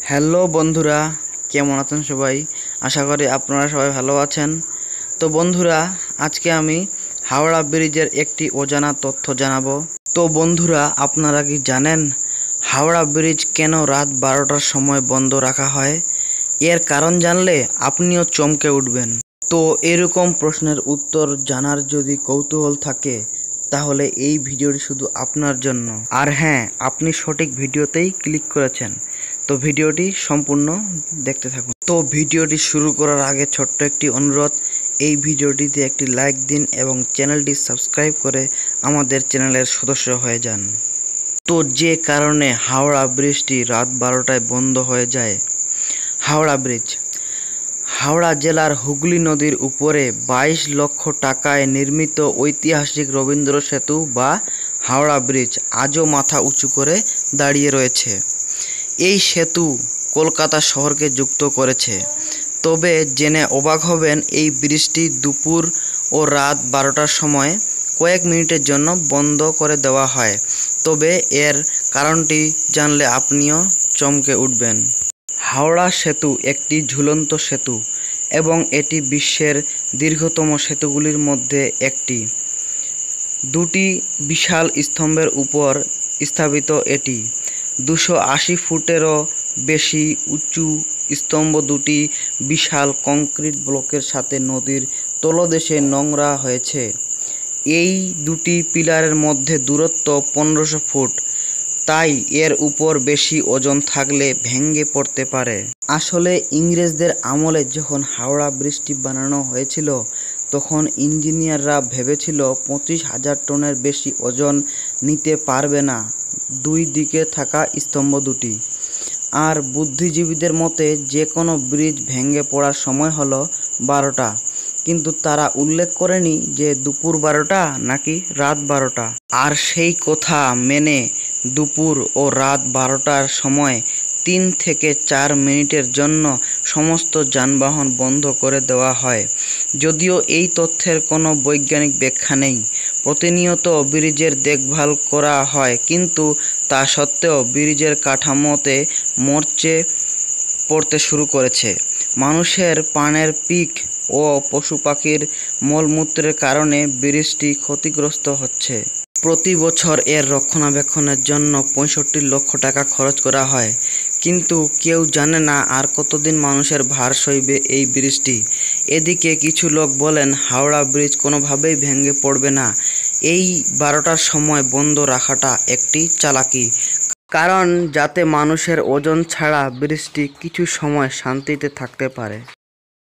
Hello বন্ধুরা, কেমন আছেন সবাই? আশা করি আপনারা সবাই ভালো আছেন। তো বন্ধুরা, আজকে আমি হাওড়া ব্রিজের একটি অজানা তথ্য জানাবো। তো বন্ধুরা, আপনারা কি জানেন হাওড়া ব্রিজ কেন রাত 12টার সময় বন্ধ রাখা হয়? এর কারণ জানলে আপনিও চমকে উঠবেন। তো এরকম প্রশ্নের উত্তর জানার যদি কৌতূহল থাকে তাহলে এই ভিডিওটি শুধু আপনার জন্য। আর হ্যাঁ, আপনি সঠিক ভিডিওতেই ক্লিক করেছেন। তো ভিডিওটি সম্পূর্ণ দেখতে থাকুন। তো ভিডিওটি শুরু করার আগে ছোট্ট একটি অনুরোধ, এই ভিডিওটিতে একটি লাইক দিন এবং চ্যানেলটি সাবস্ক্রাইব করে আমাদের চ্যানেলের সদস্য হয়ে যান। তো যে কারণে হাওড়া ব্রিজটি রাত 12টায় বন্ধ হয়ে যায়। হাওড়া ব্রিজ হাওড়া জেলার হুগলি নদীর উপরে 22 লক্ষ টাকায় নির্মিত ঐতিহাসিক রবীন্দ্র সেতু বা হাওড়া ব্রিজ আজও মাথা উঁচু করে দাঁড়িয়ে রয়েছে। এই সেতু কলকাতা শহরকে যুক্ত করেছে। তবে জেনে অবাক হবেন, এই ব্রিজটি দুপুর ও রাত 12টার সময় কয়েক মিনিটের জন্য বন্ধ করে দেওয়া হয়। তবে এর কারণটি জানলে আপনিও চমকে উঠবেন। হাওড়া সেতু একটি ঝুলন্ত সেতু এবং এটি বিশ্বের দীর্ঘতম সেতুগুলির মধ্যে একটি। দুটি বিশাল স্তম্ভের উপর স্থাপিত এটি 280 ফুটেরও বেশি উঁচু স্তম্ভ দুটি বিশাল কংক্রিট ব্লকের সাথে নদীর তলদেশে নোংরা হয়েছে। এই দুটি পিলারের মধ্যে দূরত্ব 1500 ফুট, তাই এর উপর বেশি ওজন থাকলে ভেঙে পড়তে পারে। আসলে ইংরেজদের আমলে যখন হাওড়া ব্রিজটি বানানো হয়েছিল তখন ইঞ্জিনিয়াররা ভেবেছিল 25,000 টনের বেশি ওজন নিতে পারবে না দুই দিকে থাকা স্তম্ভ দুটি। আর বুদ্ধিজীবীদের মতে যে কোনো ব্রিজ ভেঙে পড়ার সময় হলো 12টা, কিন্তু তারা উল্লেখ করেনি যে দুপুর 12টা নাকি রাত 12টা। আর সেই কথা মেনে দুপুর ও রাত 12টার সময় 3 থেকে 4 মিনিটের জন্য সমস্ত যানবাহন বন্ধ করে দেওয়া হয়। যদিও এই তথ্যের কোনো বৈজ্ঞানিক ব্যাখ্যা নেই। প্রতিনিয়ত ব্রিজের দেখভাল করা হয়, কিন্তু তা সত্ত্বেও ব্রিজের কাঠামোতে মরচে পড়তে শুরু করেছে। মানুষের পানের পিক ও পশু পাখির মলমূত্রের কারণে ব্রিজটি ক্ষতিগ্রস্ত হচ্ছে। প্রতি বছর এর রক্ষণাবেক্ষণের জন্য 65 লক্ষ টাকা খরচ করা হয়, কিন্তু কেউ জানে না আর কতদিন মানুষের ভার সইবে এই ব্রিজটি। এদিকে কিছু লোক বলেন হাওড়া ব্রিজ কোনোভাবেই ভেঙে পড়বে না, এই 12টার সময় বন্ধ রাখাটা একটি চালাকি, কারণ যাতে মানুষের ওজন ছাড়া ব্রিজটি কিছু সময় শান্তিতে থাকতে পারে।